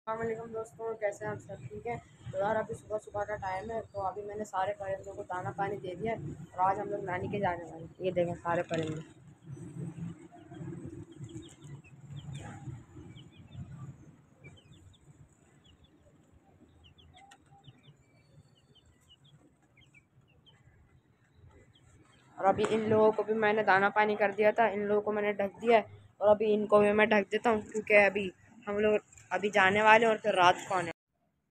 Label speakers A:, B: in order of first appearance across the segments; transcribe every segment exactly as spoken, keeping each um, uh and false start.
A: अस्सलामुअलैकुम दोस्तों, कैसे हैं आप सब? ठीक है। तो यार अभी सुबह सुबह का टाइम है, तो अभी मैंने सारे परिंदों को दाना पानी दे दिया है और आज हम लोग नानी के जाने वाले हैं। ये देखें सारे परिंदे। और अभी इन लोगों को भी मैंने दाना पानी कर दिया था, इन लोगों को मैंने ढक दिया है और अभी इनको भी मैं ढक देता हूँ, क्योंकि अभी हम लोग अभी जाने वाले हैं और फिर रात को आने।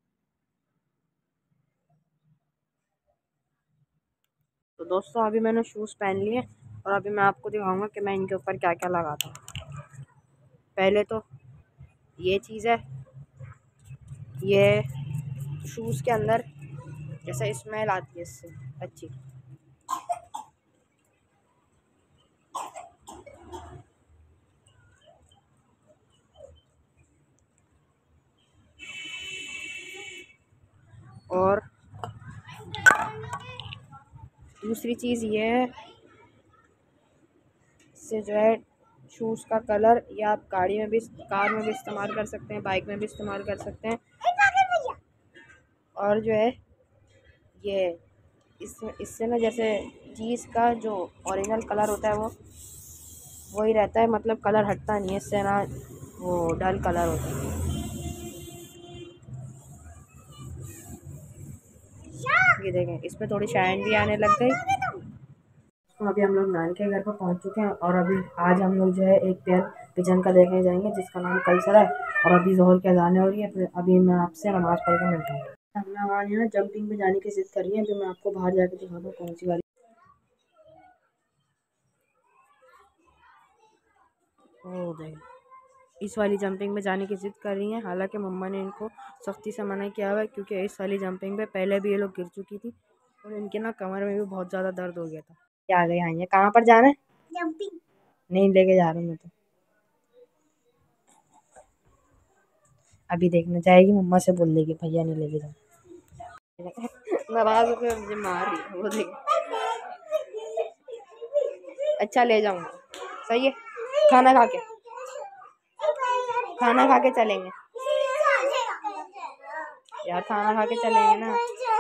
A: तो दोस्तों अभी मैंने शूज़ पहन लिए और अभी मैं आपको दिखाऊंगा कि मैं इनके ऊपर क्या क्या लगाता हूँ। पहले तो ये चीज़ है, ये शूज़ के अंदर जैसे स्मेल आती है इससे अच्छी। और दूसरी चीज़ ये है, इससे जो है शूज़ का कलर या आप गाड़ी में भी, कार में भी इस्तेमाल कर सकते हैं, बाइक में भी इस्तेमाल कर सकते हैं। और जो है ये इसमें इससे ना जैसे चीज़ का जो ओरिजिनल कलर होता है वो वही रहता है, मतलब कलर हटता नहीं है इससे, ना वो डल कलर होता है। ये देखें इसमें थोड़ी शाइन भी आने लग गई। तो अभी हम लोग नानी के घर पर पहुंच चुके हैं और अभी आज हम लोग जो है एक पेयर पिजन का देखने जाएंगे जिसका नाम कलसर है। और अभी जोहर की अज़ान हो रही है, फिर अभी मैं आपसे नमाज़ पढ़ के मिलता हूँ। हमने हमारे यहाँ जंपिंग में जाने की जिद करी है, जो मैं आपको बाहर जाकर दिखाता हूँ कौन सी वाली। ओ देख, इस वाली जंपिंग में जाने की जिद कर रही हैं, हालांकि मम्मा ने इनको सख्ती से मना किया हुआ है, क्योंकि इस वाली जंपिंग पे पहले भी ये लोग गिर चुकी थी और इनके ना कमर में भी बहुत ज़्यादा दर्द हो गया था। क्या आ गई? हाँ, ये कहाँ पर जाना है? जंपिंग नहीं लेके जा रहा हूँ मैं तो। अभी देखना जाएगी, मम्मा से बोल देगी भैया नहीं लेके जा। नाराज होकर मुझे मार रही है वो, देख। अच्छा ले जाऊंगा, सही है। खाना खा के खाना खा के चलेंगे यार, खाना खा के चलेंगे ना।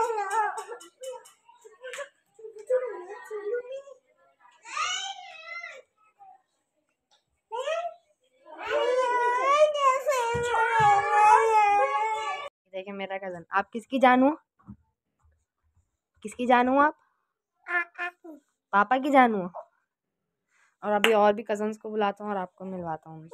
A: देखिए मेरा कजन। आप किसकी जानू? किसकी जानू आप? पापा की जानू। और अभी और भी कजन्स को बुलाता हूँ और आपको मिलवाता हूँ।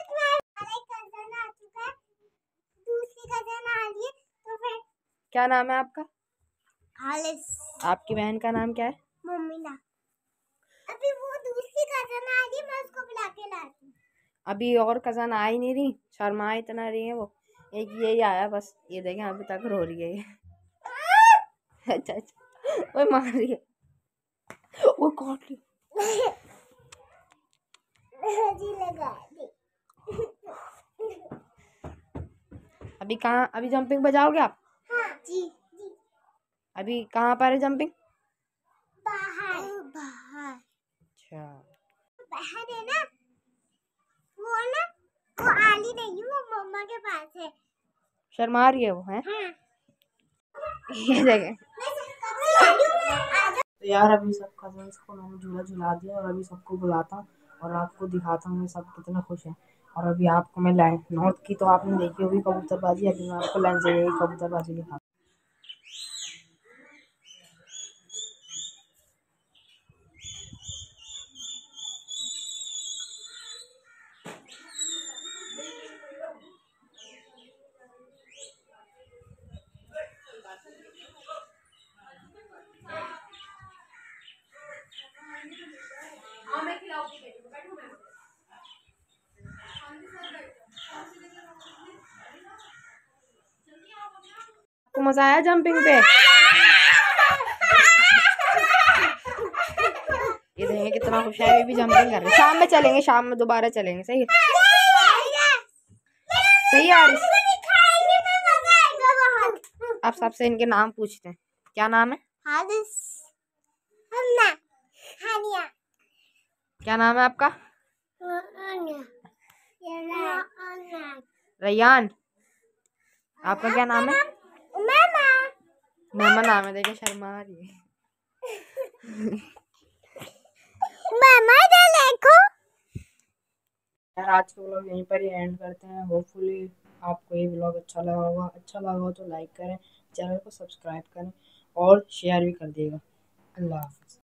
A: क्या नाम है आपका? हालिस। आपकी बहन का नाम क्या है? मम्मीना। अभी वो दूसरी कजन आ रही है, मैं उसको बुला के लाती हूँ। अभी और कजन आ ही नहीं रही, शर्मा इतना रही है वो। एक यही आया बस, ये देखें अभी तक रो रही है ये। अच्छा अच्छा, वो मार रही है, वो काट रही। अभी कहाँ, अभी जंपिंग बजाओगे आप? हाँ जी जी। अभी कहाँ पर है जंपिंग? बाहर बाहर। अच्छा, बाहर है ना वो, ना वो आली नहीं, वो मम्मा के पास है। शर्मा रही है वो, है? हाँ। ये देखें। तो यार अभी सब कजन्स को मैंने झूला झुला दिया और अभी सबको बुलाता हूँ और आपको दिखाता हूँ सब कितने खुश हैं। और अभी आपको मैं लैंड नॉर्थ की तो आपने देखी होगी कबूतरबाजी, अभी मैं आपको लैंड से यही कबूतरबाजी दिखाता हूँ। आपको मजा आया जंपिंग पे? ये देखेंगे कितना खुश है, अभी भी जंपिंग कर रहे हैं। शाम में चलेंगे, शाम में दोबारा चलेंगे, सही है? सही है यार। आप सबसे इनके नाम पूछते हैं, क्या नाम है? हारिस। हानिया। क्या नाम है आपका? रैयान। आपका क्या नाम है? मामा। मामा नाम है, देखो शर्मा आ रही है। मामा देखो। यार आज का व्लॉग यहीं पर ही एंड करते हैं। होपफुली आपको ये व्लॉग अच्छा लगा होगा। अच्छा लगा हो तो लाइक करें, चैनल को सब्सक्राइब करें और शेयर भी कर दिएगा। अल्लाह हाफिज़।